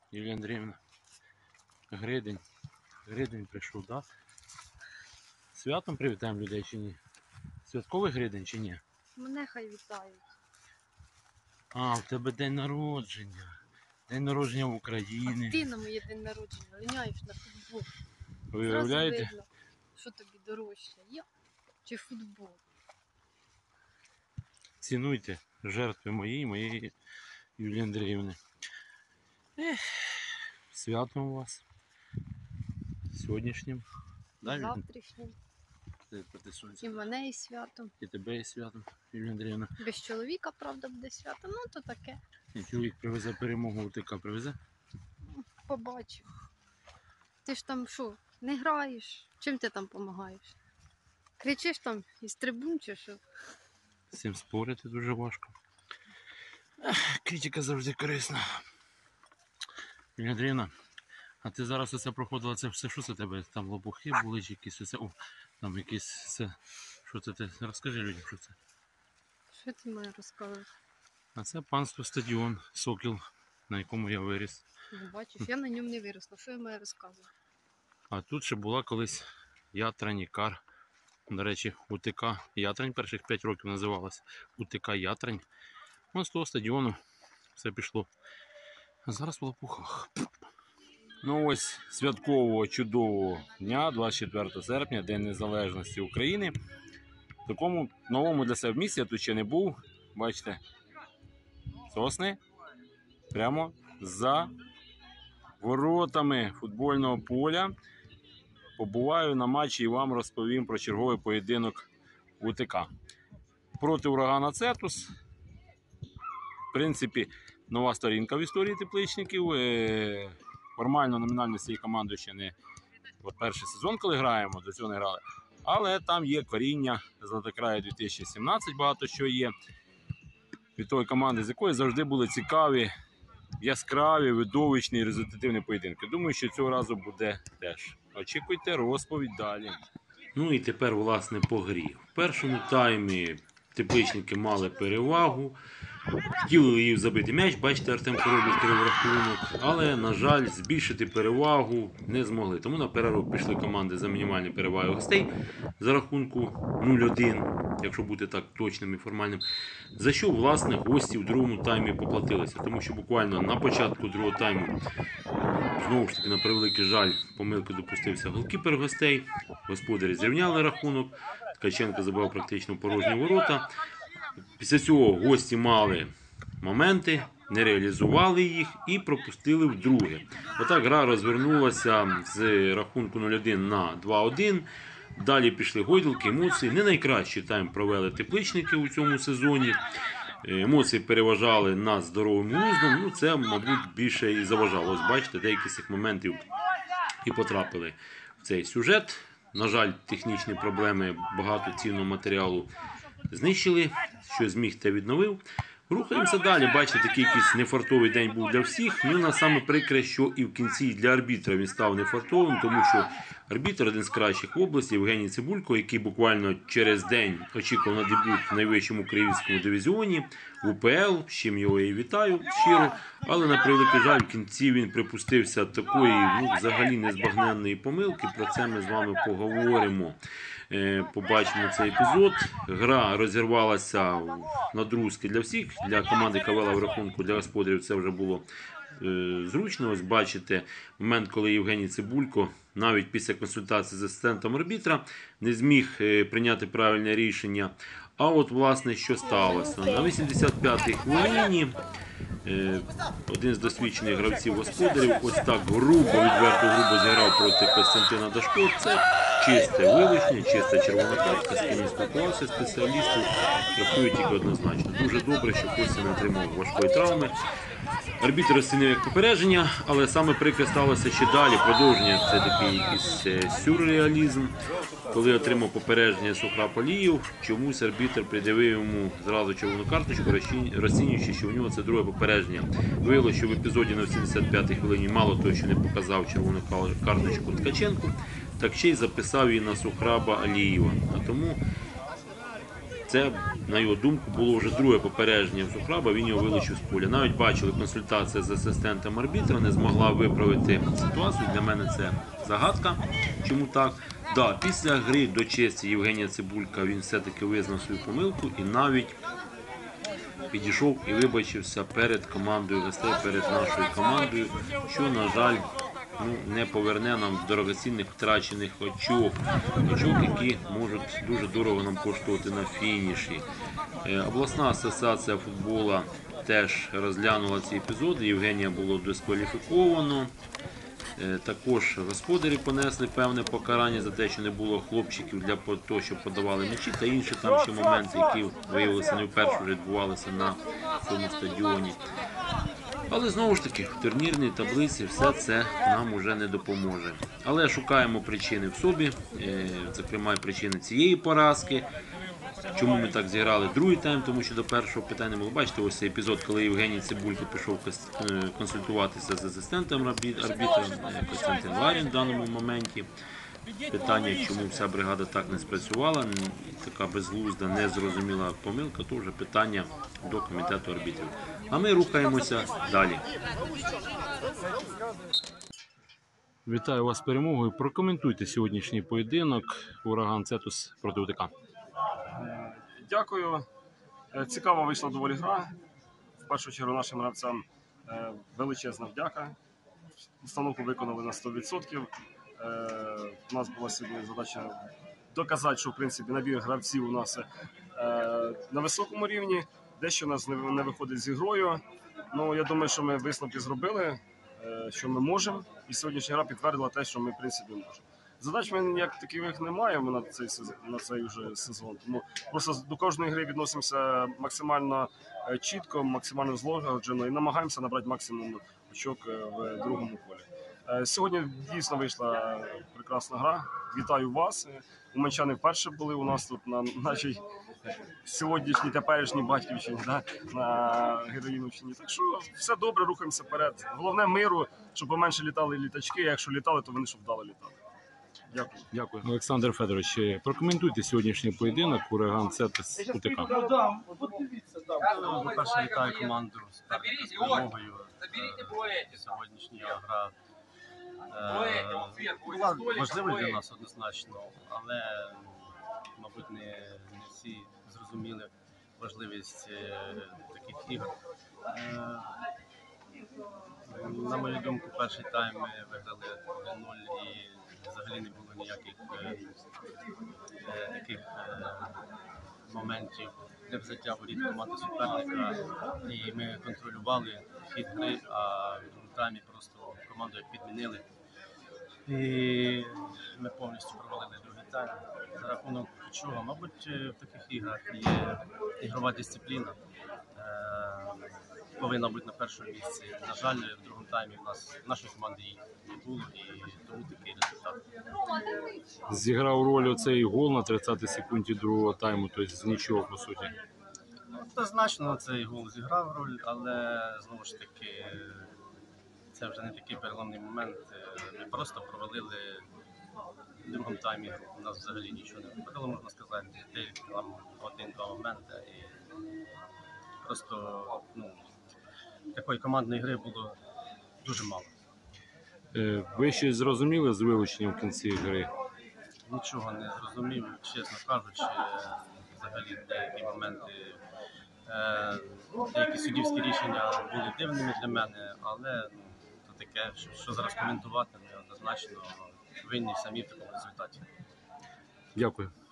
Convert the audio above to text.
Юлія Андріївна, Гридень прийшов, так? Да? Святом привітаємо людей чи ні? Святковий Гридень чи ні? Мене хай вітають. А, в тебе день народження. День народження в Україні. А ти на моє день народження линяєш на футбол. Ви уявляєте? Зразу видно, що тобі дорожче, я чи футбол. Цінуйте жертви моєї Юлії Андріївни. Святом вас. Сьогоднішнім. Да, Завтрашнім. І мене і святом. І тебе і святом, Юлія Андріївна. Без чоловіка, правда, буде свято, ну то таке. І чоловік привезе перемогу, УТК привезе? Побачу. Ти ж там що, не граєш? Чим ти там допомагаєш? Кричиш там із трибун чи що? З цим спорити дуже важко. Критика завжди корисна. Юлія Андріївна, а ти зараз оце проходила, це все що це тебе? Там лопухи були чи якісь оце? О, там якісь це. Що це ти? Розкажи людям, що це. Що ти має розказувати? А це панство стадіон Сокіл, на якому я виріс. Ну, бачиш, я на ньому не виросла. Що я маю розказувати? А тут ще була колись Ятрань, Ікар. До речі, УТК Ятрань перших 5 років називалася. УТК Ятрань. Ось з того стадіону все пішло. А зараз в лопухах. Ну ось святкового чудового дня, 24 серпня, День Незалежності України. В такому новому для себе місці я тут ще не був. Бачите, сосни прямо за воротами футбольного поля. Побуваю на матчі і вам розповім про черговий поєдинок УТК. Проти урагана Цетус. В принципі, нова сторінка в історії тепличників. Формально, номінально з цією командою ще не перший сезон, коли граємо, до цього не грали. Але там є коріння Златокрая 2017, багато що є. Від тої команди, з якої завжди були цікаві, яскраві, видовищні, результативні поєдинки. Думаю, що цього разу буде теж. Очікуйте розповідь далі. Ну і тепер, власне, по грі. В першому таймі тепличники мали перевагу. Хотіли її забити м'яч, бачите, Артем Коробов відкрив рахунок, але, на жаль, збільшити перевагу не змогли. Тому на перерву пішли команди за мінімальні переваги гостей за рахунку 0-1, якщо бути так точним і формальним. За що, власне, гості в другому таймі поплатилися. Тому що буквально на початку другого тайму, знову ж таки, на превеликий жаль, помилки допустився голкіпер гостей. Господарі зрівняли рахунок, Ткаченко забив практично порожні ворота. Після цього гості мали моменти, не реалізували їх і пропустили вдруге. Отак гра розвернулася з рахунку 0-1 на 2-1. Далі пішли гойдалки, емоції. Не найкращий тайм провели тепличники у цьому сезоні. Емоції переважали над здоровим глуздом. Ну, це, мабуть, більше і заважало. Ось бачите, деякі з цих моментів і потрапили в цей сюжет. На жаль, технічні проблеми, багато цінного матеріалу знищили, що зміг, те відновив. Рухаємося далі. Бачите, такий якийсь нефартовий день був для всіх. Ну, на саме прикре, що і в кінці для арбітра він став нефартовим, тому що арбітр один з кращих в області, Євгеній Цибулько, який буквально через день очікував на дебют в найвищому українському дивізіоні, в УПЛ, з чим його і вітаю щиро. Але, на превеликий жаль, в кінці він припустився такої, взагалі незбагненної помилки. Про це ми з вами поговоримо. Побачимо цей епізод. Гра розірвалася на друзки для всіх. Для команди Кавела в рахунку, для господарів це вже було зручно. Ось бачите момент, коли Євгеній Цибулько навіть після консультації з асистентом арбітра не зміг прийняти правильне рішення. А от, власне, що сталося? На 85-й хвилині один з досвідчених гравців господарів ось так відверто грубо зіграв проти Костянтина Дашко. Це чисте вилучення, чиста червона картка, з ким спілкувався спеціалісти, рахують тільки однозначно. Дуже добре, що Костя не отримав важкої травми. Арбітр розцінив як попередження, але саме прикре сталося ще далі. Продовження – це такий якийсь сюрреалізм. Коли отримав попередження Сухраб Алієв, чомусь арбітр придивив йому зразу червону карточку, розцінюючи, що у нього це друге попередження. Виявилося, що в епізоді на 75-й хвилині мало того, що не показав червону карточку Ткаченку, так ще й записав її на Сухраба Алієва. А тому це, на його думку, було вже друге попередження в Сухраба, він його вилучив з поля. Навіть бачили, консультація з асистентом арбітра не змогла виправити ситуацію. Для мене це загадка. Чому так? Да, після гри до честі Євгенія Цибулька він все-таки визнав свою помилку і навіть підійшов і вибачився перед командою гостей, перед нашою командою, що, на жаль, не поверне нам дорогоцінних втрачених очок, які можуть дуже дорого нам коштувати на фініші. Обласна асоціація футболу теж розглянула ці епізоди, Євгенія було дискваліфіковано. Також господарі понесли певне покарання за те, що не було хлопчиків для того, що подавали м'ячі, та інші там ще моменти, які виявилися не вперше вже відбувалися на цьому стадіоні. Але знову ж таки, в турнірній таблиці все це нам уже не допоможе. Але шукаємо причини в собі, зокрема і причини цієї поразки. Чому ми так зіграли другий тайм, тому що до першого питання було. Бачите, ось цей епізод, коли Євгеній Цибулько пішов консультуватися з асистентом арбітра Костянтин Ларін в даному моменті. Питання, чому вся бригада так не спрацювала, така безглузда, незрозуміла помилка, то вже питання до комітету арбітрів. А ми рухаємося далі. Вітаю вас з перемогою. Прокоментуйте сьогоднішній поєдинок «Ураган Цетус» проти УТК. Дякую. Цікава вийшла доволі гра. В першу чергу нашим гравцям величезна вдяка. Установку виконали на 100%. У нас була сьогодні задача доказати, що в принципі набір гравців у нас на високому рівні. Дещо у нас не виходить з ігрою. Ну, я думаю, що ми висновки зробили, що ми можемо. І сьогоднішня гра підтвердила те, що ми в принципі можемо. Задач ми ніяк таких не маємо на цей вже сезон. Тому просто до кожної гри відносимося максимально чітко, максимально злагоджено і намагаємося набрати максимум очок в другому колі. Сьогодні дійсно вийшла прекрасна гра. Вітаю вас. Уманчани вперше були у нас тут на нашій сьогоднішній теперішній батьківщині, да? На Героїновщині. Так що все добре, рухаємося вперед. Головне миру, щоб поменше літали літачки, а якщо літали, то вони щоб вдало літали. Дякую. Дякую. Олександр Федорович, прокоментуйте сьогоднішній поєдинок «Ураган Цетус» УТК. По-перше, вітаю команду з перемогою. Сьогоднішня гра була важливою для нас однозначно, але, мабуть, не всі зрозуміли важливість таких ігор. На мою думку, перший тайм ми виграли 1-0 і взагалі не було ніяких таких моментів для взяття воріт команди суперника. І ми контролювали хід гри, а в другому таймі просто команду як підмінили. І ми повністю провалили другий тайм. За рахунок чого? Мабуть, в таких іграх є ігрова дисципліна. Повинна бути на першому місці. На жаль, в другому таймі в нашої команди її не було, і тому такий результат. Зіграв роль оцей гол на 30-й секунді другого тайму, тобто з нічого, по суті. Однозначно цей гол зіграв роль, але знову ж таки це вже не такий переломний момент. Ми просто провалили в другому таймі. У нас взагалі нічого не виходило, можна сказати. Там один-два моменти. І просто такої командної гри було дуже мало. Ви щось зрозуміли з вилученням в кінці гри? Нічого не зрозумів, чесно кажучи, взагалі деякі моменти, деякі суддівські рішення були дивними для мене, але то таке, що зараз коментувати, ми однозначно винні самі в такому результаті. Дякую.